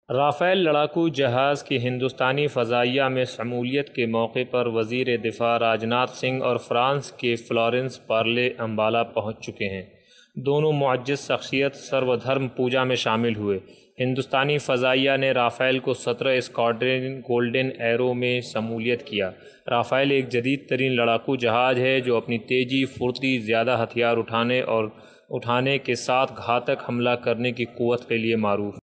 Rafael लड़ाकू जहाज़ की हिंदुस्तानी फ़ज़ाइया में शमूलियत के मौके पर वज़ीर दिफ़ा राजनाथ सिंह और फ़्रांस के फ्लोरेंस पार्ले अम्बाला पहुँच चुके हैं। दोनों मुअज़्ज़ज़ शख्सियत सर्वधर्म पूजा में शामिल हुए। हिंदुस्तानी फ़ज़ाइया ने राफ़ेल को 17 स्क्वाड्रन गोल्डन एरो में शमूलियत किया। राफ़ेल एक जदीद तरीन लड़ाकू जहाज़ है जो अपनी तेज़ी, फुर्ती, ज़्यादा हथियार उठाने के साथ घातक हमला करने की क़ुव्वत के लिए मारूफ़